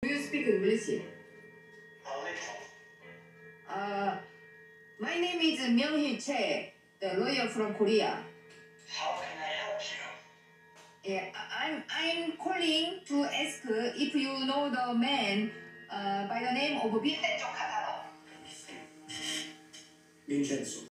Do you speak English? A little. My name is MYEONGHUI Choi, the lawyer from Korea. How can I help you? Yeah, I'm calling to ask if you know the man by the name of Vincenzo. Vincenzo.